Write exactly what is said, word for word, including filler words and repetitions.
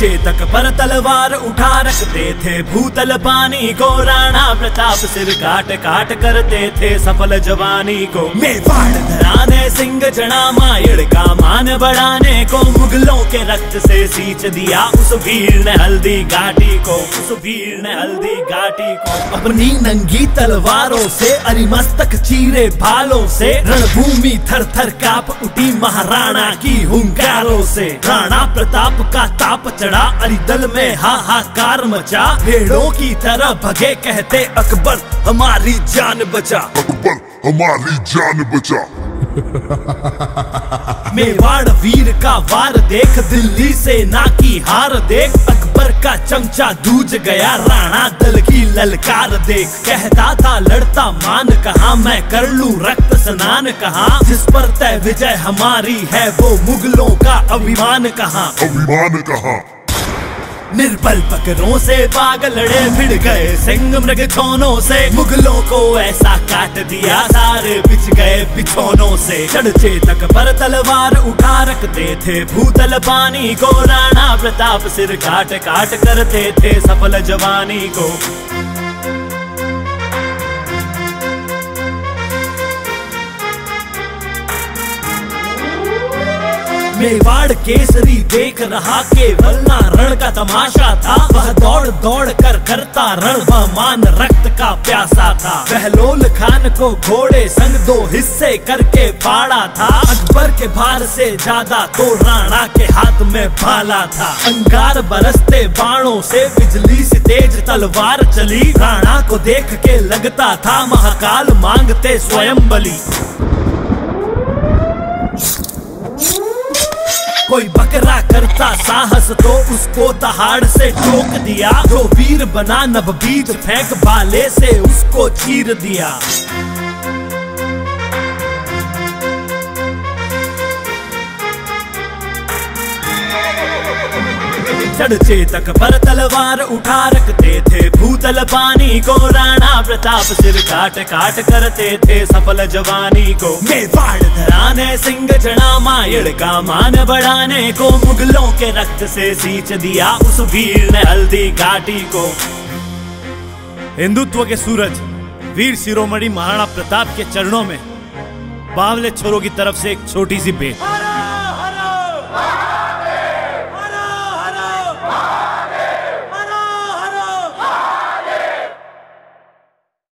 चेतक पर तलवार उठा रखते थे भूतल पानी को। राणा प्रताप सिर काट काट करते थे सफल जवानी को। मेवाड़ धराने सिंह जना मायड़ का मान बढ़ाने को। मुगलों के रक्त से सींच दिया उस वीर ने हल्दी घाटी को। उस वीर ने हल्दी घाटी को अपनी नंगी तलवारों से अरिमस्तक चीरे भालों से। रणभूमि थर थर काप उठी महाराणा की हुंकारों से। राणा प्रताप का ताप चढ़ा अरिदल में हाहाकार मचा। भेड़ों की तरह भगे कहते अकबर हमारी जान बचा। अकबर हमारी जान बचा। मेवाड़ वीर का वार देख दिल्ली सेना की हार देख। अकबर का चमचा दूज गया राणा दल की ललकार देख। कहता था लड़ता मान कहा मैं कर लूं रक्त स्नान कहा। जिस पर तय विजय हमारी है वो मुगलों का अभिमान कहा। अभिमान कहा निर्बल बकरों से बाग लड़े भिड़ गए सिंह मृग छोनों से। मुगलों को ऐसा काट दिया सारे बिछ गए बिछोनों से। चढ़ चेतक पर तलवार उठा रखते थे भूतल पानी को। राणा प्रताप सिर काट काट करते थे सफल जवानी को। मेवाड़ केसरी देख रहा केवल ना रण का तमाशा था। वह दौड़ दौड़ कर करता रण वह मान रक्त का प्यासा था। बहलोल खान को घोड़े संग दो हिस्से करके फाड़ा था। अकबर के भार से ज्यादा तो राणा के हाथ में भाला था। अंगार बरसते बाणों से बिजली सी तेज तलवार चली। राणा को देख के लगता था महाकाल मांगते स्वयं बलि। कोई बकरा करता साहस तो उसको दहाड़ से ठोक दिया। जो वीर बना नभ बीज फेंक भाले से उसको चीर दिया। चढ़ चेतक पर तलवार उठा रखते थे भूतल पानी को। राणा प्रताप सिर काट काट करते थे सफल जवानी को। मेवाड़ धराने सिंह जना मायड़ का मान बढ़ाने को। मुगलों के रक्त से सींच दिया उस वीर ने हल्दी घाटी को। हिंदुत्व के सूरज वीर शिरोमणि महाराणा प्रताप के चरणों में बावले छोरों की तरफ से एक छोटी सी भेंट।